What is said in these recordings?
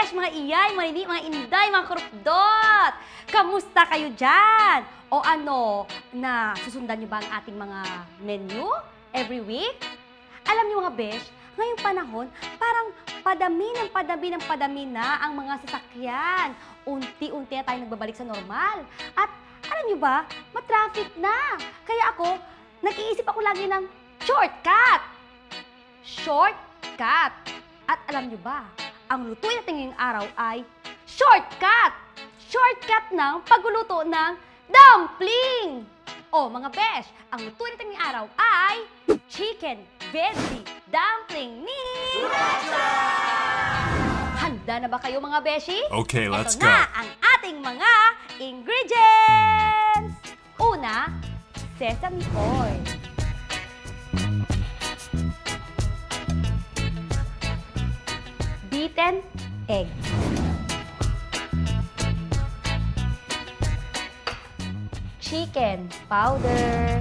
besh, mga iyay, mga nini, mga inday, mga kurupdot! Kamusta kayo dyan? O ano, na susundan nyo ba ang ating mga menu every week? Alam nyo mga besh, ngayong panahon, parang padami na ang mga sasakyan. Unti-unti na tayo nagbabalik sa normal. At alam nyo ba, matraffic na. Kaya ako, nag-iisip ako lagi ng shortcut. Shortcut. At alam nyo ba, ang lutuin natin ngayong araw ay shortcut. Shortcut ng pagluluto ng dumpling. O mga besh, ang lutuin natin ngayong araw ay chicken veggie dumpling ni Raja! Handa na ba kayo mga beshi? Okay, let's Ito go. na ang ating mga ingredients! Una, sesame oil. Beaten egg. Chicken powder.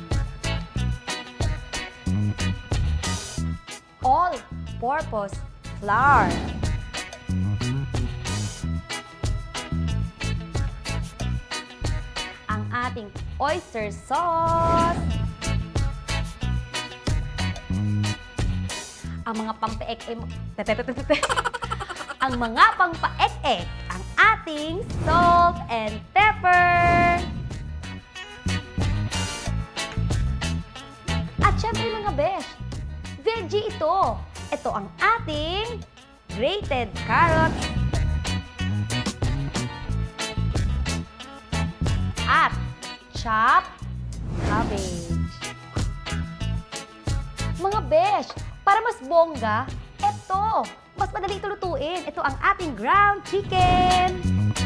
All-purpose flour. Ang ating oyster sauce. Ang mga pang-paek-ek, ang mga pang-paek-ek, ang ating salt and pepper. At syempre mga besh, veggie ito. Ito ang ating grated carrots at chopped cabbage. Mga besh, para mas bongga, ito, mas madali ito lutuin. Ito ang ating ground chicken.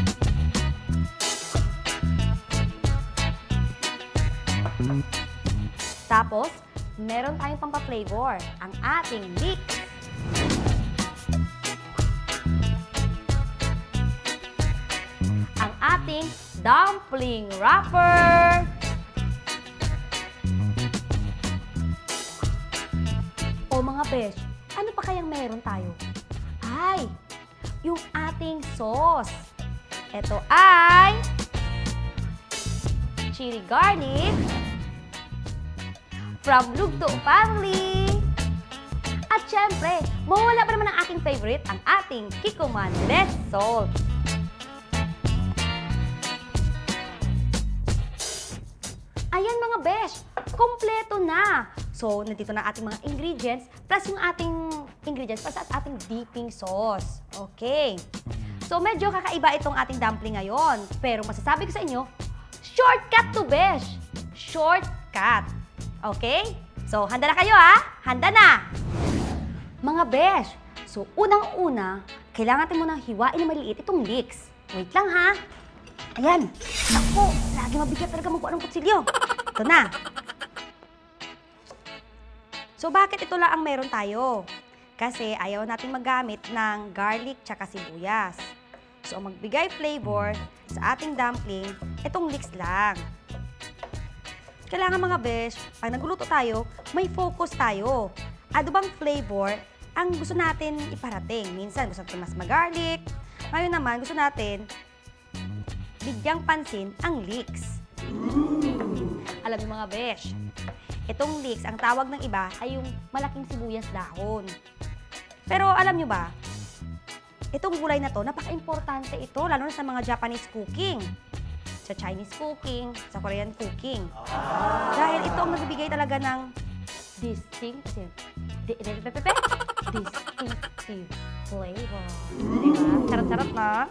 Tapos, meron tayong pampa-flavor, ang ating leeks. Ang ating dumpling wrapper. O mga besh, ano pa kayang meron tayo? Ay, yung ating sauce. Ito ay chili garlic from Lugdo family. At syempre, mawala pa naman ang aking favorite, ang ating Kikkoman less salt. Ayan mga besh, kompleto na. So, nandito na ating mga ingredients, plus yung ating ingredients, plus at ating dipping sauce. Okay. So, medyo kakaiba itong ating dumpling ngayon. Pero masasabi ko sa inyo, shortcut to besh. Shortcut. Okay? So, handa na kayo ha? Handa na! Mga besh, so unang-una, kailangan natin munang hiwain na maliit itong leeks. Wait lang ha. Ayan. Ako, lagi mabigat talaga magkuha ng kutsilyo. Ito na. So, bakit ito lang ang meron tayo? Kasi ayaw natin magamit ng garlic tsaka sibuyas. So, ang magbigay flavor sa ating dumpling, itong leeks lang. Kailangan mga besh, pag nagluluto tayo, may focus tayo. Ano bang flavor ang gusto natin iparating? Minsan, gusto natin mas mag-garlic. Ngayon naman, gusto natin bigyang pansin ang leeks. Alam niyo mga besh, itong leeks, ang tawag ng iba ay yung malaking sibuyas dahon. Pero alam niyo ba, itong gulay na to, napaka-importante ito, lalo na sa mga Japanese cooking, sa Chinese cooking, sa Korean cooking. Dahil ito ang nagbibigay talaga ng distinctive flavor. Diba? Sarap-sarap na.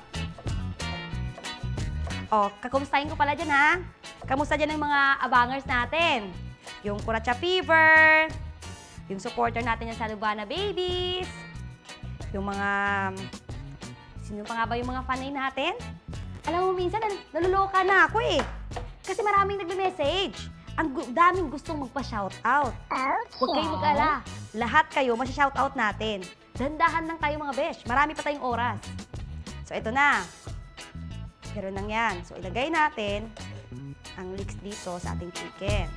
O, kakumustahin ko pala dyan ha. Kamusta dyan ang mga abangers natin? Yung Kuracha Fever, yung supporter natin yan sa Lubana Babies, yung mga, sino pa nga ba yung mga fanay natin? Alam mo, minsan naluloka na ako eh. Kasi maraming nagme-message. Ang daming gustong magpa-shoutout. Huwag kayong mag-ala. Lahat kayo, masya-shoutout natin. Dandahan lang tayo mga besh. Marami pa tayong oras. So, ito na. Pero nang yan. So, ilagay natin ang leeks dito sa ating chicken.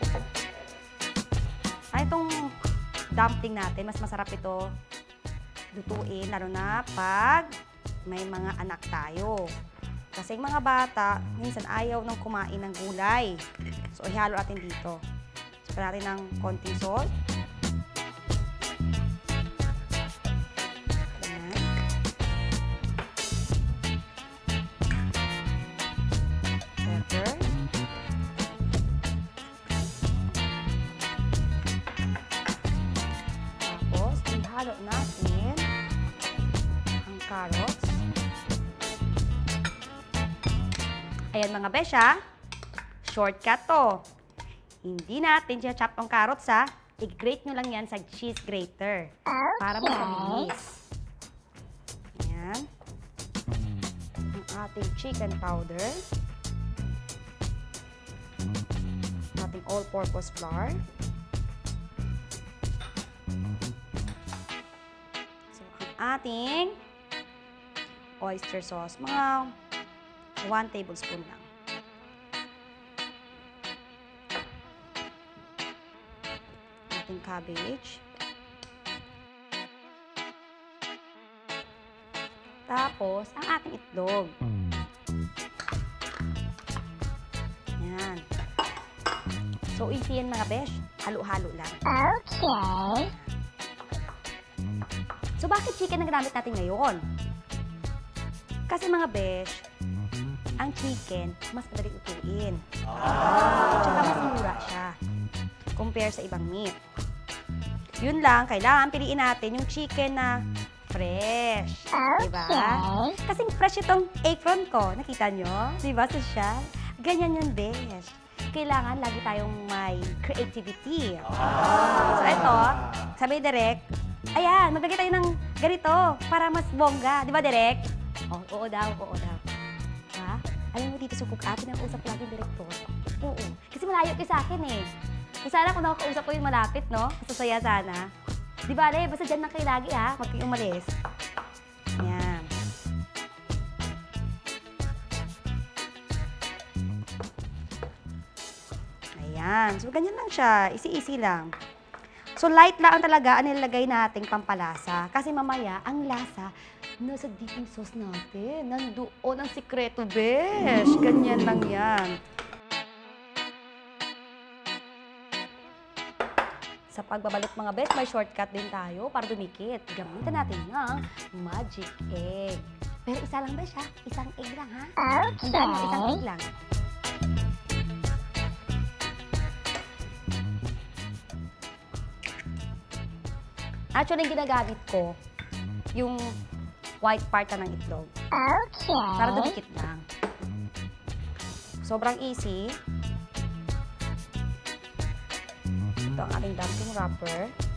Ay, itong dumpling natin, mas masarap ito lutuin, lalo na pag may mga anak tayo. Kasi yung mga bata, minsan ayaw nang kumain ng gulay. So, ihalo natin dito. So, natin ng konting salt. Ayan. Pepper. Tapos, ihalo natin ang carrots. Ayan mga besha, shortcut to. Hindi natin siya-chop ang carrots ha. I-grate nyo lang yan sa cheese grater. Para mabilis. Ayan. Ang ating chicken powder. Ating all-purpose flour. So, ang ating oyster sauce. Mga 1 tablespoon lang. Ating cabbage. Tapos, ang ating itlog. Yan. So, easy yan mga besh. Halo-halo lang. Okay. So, bakit chicken ang ginamit natin ngayon? Kasi mga besh, ang chicken, mas madali utuin. Tsaka mas mura siya. Compare sa ibang meat. Yun lang, kailangan piliin natin yung chicken na fresh. Diba? Kasi fresh itong apron ko. Nakita nyo? Diba, social? Ganyan yun, besh. Kailangan lagi tayong may creativity. So, ito, sabi ni Direk, ayan, maglagay tayo ng ganito para mas bongga. Diba, Direk? Oh, oo daw, oo daw. Ha? Alam mo dito sa cook atin ang usap lagi direktor. Oo. Kasi malayo kayo sa akin eh. Kung sana kung nakakausap ko yung malapit, no? Masasaya sana. Di ba, Le? Basta dyan lang kayo lagi, ha? Huwag kayong umalis. Ayan. Ayan. So, ganyan lang siya. Easy-easy lang. So, light lang talaga ang nilagay nating pampalasa. Kasi mamaya, ang lasa, nasa dipping sauce natin. Nandoon ang sikreto, besh. Ganyan lang yan. Sa pagbabalot mga besh, may shortcut din tayo para dumikit. Gamitin natin ng magic egg. Pero isa lang besh ha? Isang egg lang ha? Okay. Isang egg lang. Actually, yung ginagamit ko, yung white part na ng itlog. Okay. Para dumikit lang. Sobrang easy. Ito ang ating dumpling wrapper.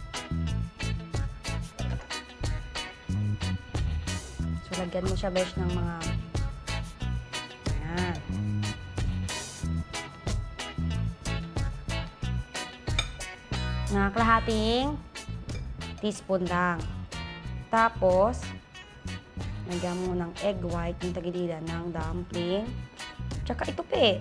So, lagyan mo siya, besh, ng mga... Ayan. Mga kalahating teaspoon lang. Tapos, lagyan mo ng egg white, yung tagilila ng dumpling. Tsaka ito pe.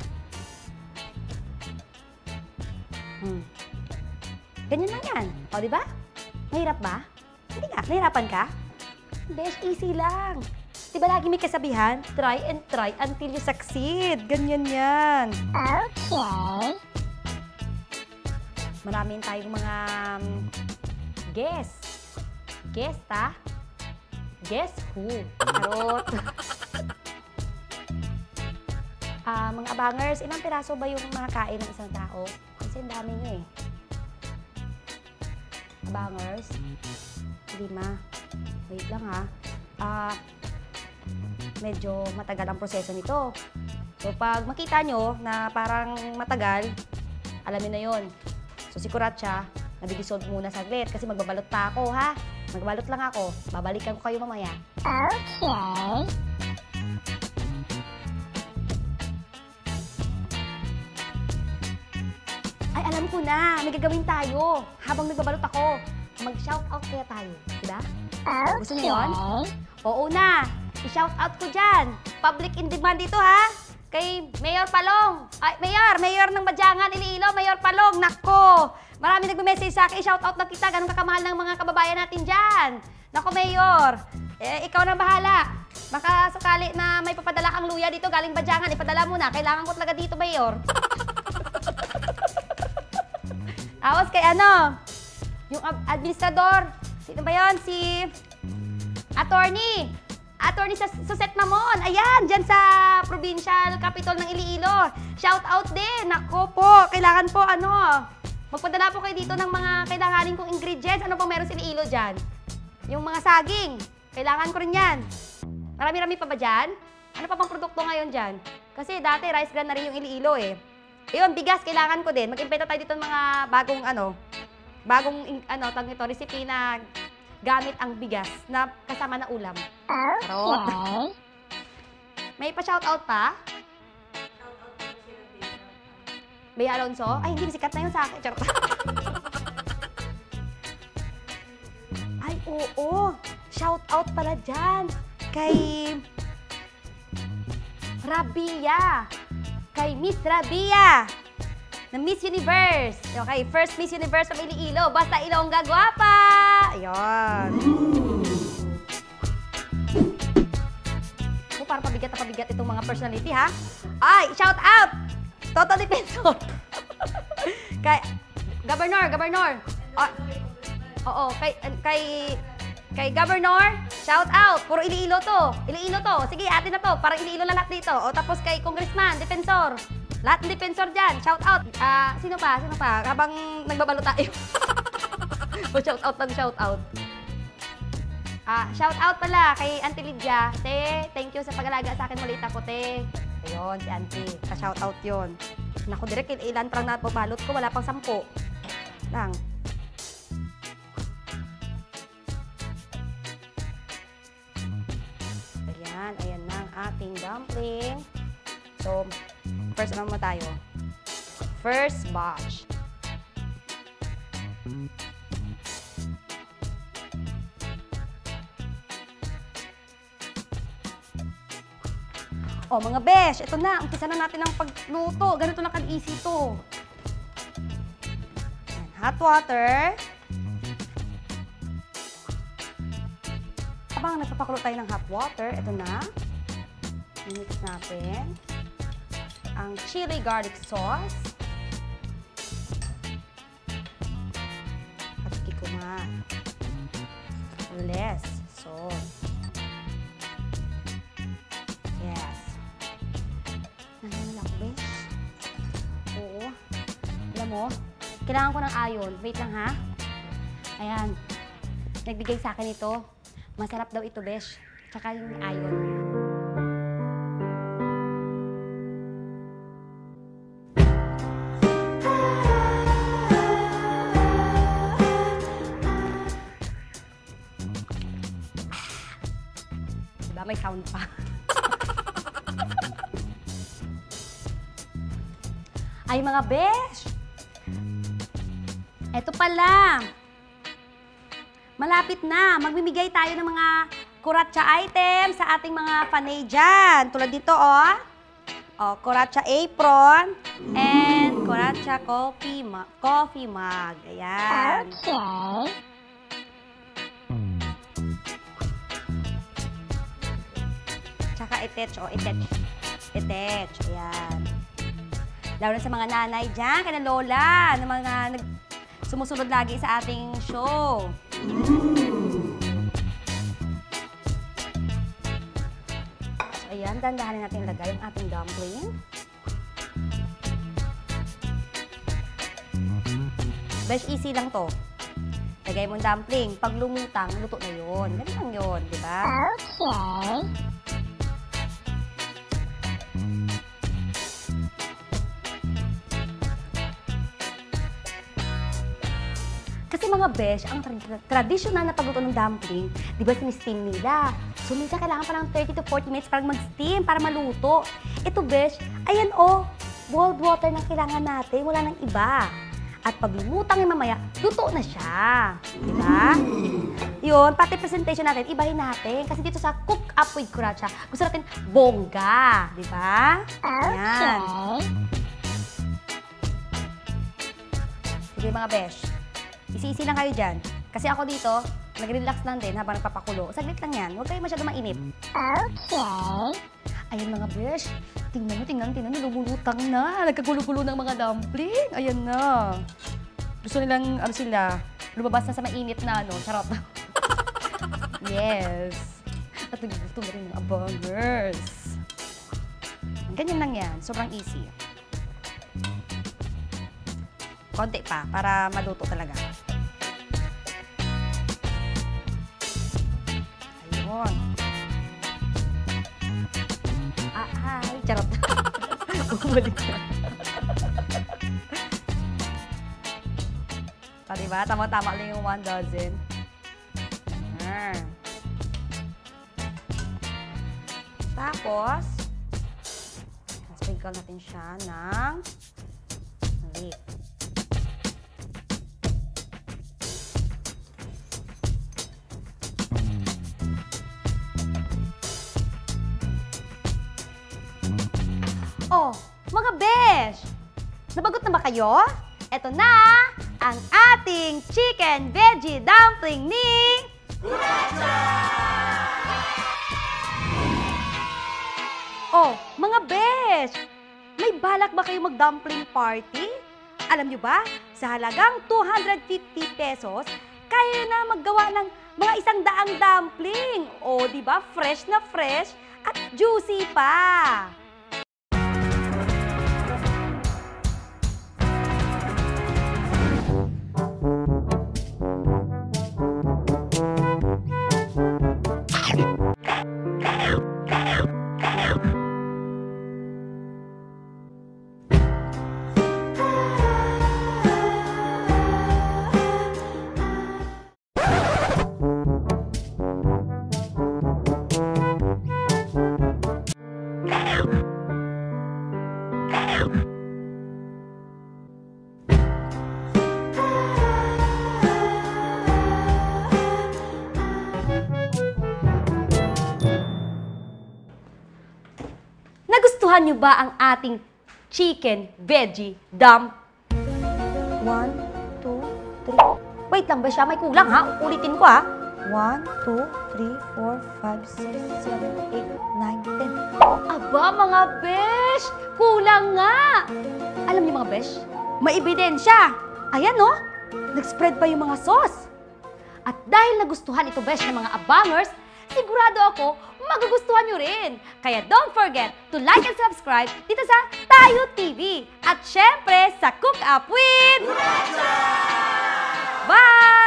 Ganyan lang yan. O, di ba? Mahirap ba? Hindi nga. Nahirapan ka? Besh, easy lang. Di ba lagi may kasabihan? Try and try until you succeed. Ganyan yan. Okay. Maraming tayong mga guess. Guess, ta? Guess who? Charot. Mga abangers, ilang piraso ba yung makakain ng isang tao? Kasi ang dami nyo eh. Abangers? 5. Wait lang ha. Medyo matagal ang proseso nito. So pag makita nyo na parang matagal, alam nyo na yun. So si Kuratsa, nabidissolve muna saglit kasi magbabalot pa ako ha. Magbabalot lang ako. Babalikan ko kayo mamaya. Okay. Ay, alam ko na. May gagawin tayo. Habang nagbabalot ako, mag-shoutout kaya tayo. Diba? Gusto niyo yun? Oo na. I-shoutout ko dyan. Public in demand dito ha. Kay Mayor Palong. Ay, Mayor ng Badyangan, Iloilo, Mayor Palong. Nako. Marami nagme-message sa akin. I-shoutout na kita. Ganun kakamahal ng mga kababayan natin dyan. Naku, Mayor. Ikaw na bahala. Baka sakali na may papadala kang luya dito galing Badyangan, ipadala mo na. Kailangan ko talaga dito, Mayor. Tapos kay ano, yung administrador. Sino ba yun? Si attorney. Attorney sa Suset Mamon. Ayan, dyan sa provincial capital ng Iloilo. Shout out din. Nako po, kailangan po magpadala po kayo dito ng mga kailanganin kong ingredients. Ano po meron sa Iloilo dyan? Yung mga saging. Kailangan ko rin yan. Marami-rami pa ba dyan? Ano pa bang produkto ngayon dyan? Kasi dati rice bran na rin yung Iloilo eh. Ayun, bigas, kailangan ko din. Mag-impenta tayo dito ng mga bagong tawag nito, recipe na gamit ang bigas na kasama na ulam. Charot. Okay. May pa-shoutout pa? Bea Alonso? Ay, hindi, sikat na yun sa akin. Charot. Ay, oo. Shoutout pala dyan. Kay Rabia. Kay Miss Rabia. Na Miss Universe. Okay, first Miss Universe from Iloilo. Basta Ilongga, guwapa! Ayun. Parang pabigat na pabigat itong mga personality, ha? Ay, shout out! Toto Defensor. Kay Governor. Oo, kay Governor, shout out. Puro Iloilo to. Sige, atin na to. Parang Iloilo na lahat dito. O tapos kay Congressman, Defensor. Lahat ng Defensor dyan. Shout out. Sino pa? Habang nagbabalo tayo. Shout out. Shout out pala kay Auntie Lydia. Te, thank you sa pag-alaga sa akin maliit ako, te. Ayun, si Auntie. Ka-shout out yun. Naku, direk, ilan parang napabalot ko. Wala pang 10. Lang. Ayan na ang ating dumpling. So, first naman tayo. First batch. O, mga besh, ito na. Umpisa na natin ang pagluto. Ganito na ka-easy to. Ayan, hot water. Habang nagpapakulo tayo ng hot water, ito na. I-mix natin ang chili garlic sauce. At kikuman. Less sauce. Yes. Nananalak, besh. Oo. Alam mo, kailangan ko ng iron. Wait lang, ha? Ayan. Nagbigay sa akin ito. Masarap daw ito, besh. Tsaka yung iron. Diba? May sound pa. Ay, mga besh! Eto pala. Malapit na. Magbibigay tayo ng mga kuratsa items sa ating mga panay dyan. Tulad dito, oh. Oh, kuratsa apron and kuratsa coffee mug. Ayan. Okay. Tsaka itech, oh, itech. Ayan. Lalo na sa mga nanay dyan, kana lola, na mga sumusunod lagi sa ating show. So, ayan, dandahanin natin ilagay yung ating dumpling. Besh, easy lang to. Lagay mo yung dumpling. Pag lumutang, luto na yun. Ganun lang yun, di ba? Okay. Kasi mga besh, ang traditional na pagluto ng dumpling, di ba sini-steam nila? So, minsan kailangan pa ng 30 to 40 minutes para mag-steam, para maluto. Ito besh, ayan oh, boiled water na kailangan natin, wala nang iba. At pag lumutang yung mamaya, luto na siya. Di ba? Yun, pati presentation natin, ibahin natin. Kasi dito sa Cook Up with Kuratsa, gusto natin bongga. Di ba? Ayan. Okay. Sige mga besh. Isi-isi lang kayo dyan. Kasi ako dito, nag-relax lang din habang nagpapakulo. Saglit lang yan. Huwag kayo masyado mainit. Okay. Ayan mga besh. Tingnan nyo. Lumulutang na. Nagkagulo-gulo ng mga dumpling. Ayan na. Gusto nilang, lumabas na sa mainit na, Charot. Yes. At nagugusto na rin ng abangers. Ganyan lang yan. Sobrang easy. Konti pa, para maluto talaga. Ayun. Ay, charot. Bumalik na. Diba? Tama-tama lang yung 1 dozen. Tapos, sprinkle natin siya ng maliit. Oh, mga besh! Nabagot na ba kayo? Eto na ang ating chicken veggie dumpling ni Kuratcha! Oh, mga besh! May balak ba kayo mag-dumpling party? Alam nyo ba, sa halagang 250 pesos, kaya na maggawa ng mga 100 dumpling. O, di ba? Fresh na fresh at juicy pa. Nagustuhan niyo ba ang ating chicken veggie dump? 1, 2, 3. Wait lang ba siya? May kulang ha? Ulitin ko ha. 1, 2, 3, 4, 5, 6, 7, 8, 9, 10. Aba mga besh! Kulang nga! Alam niyo mga besh, may ebidensya. Ayan no? Nag-spread pa yung mga sauce. At dahil nagustuhan ito besh ng mga abangers, sigurado ako magugustuhan nyo rin. Kaya don't forget to like and subscribe dito sa Tayo TV. At syempre sa Cook Up with Kuratcha! Bye!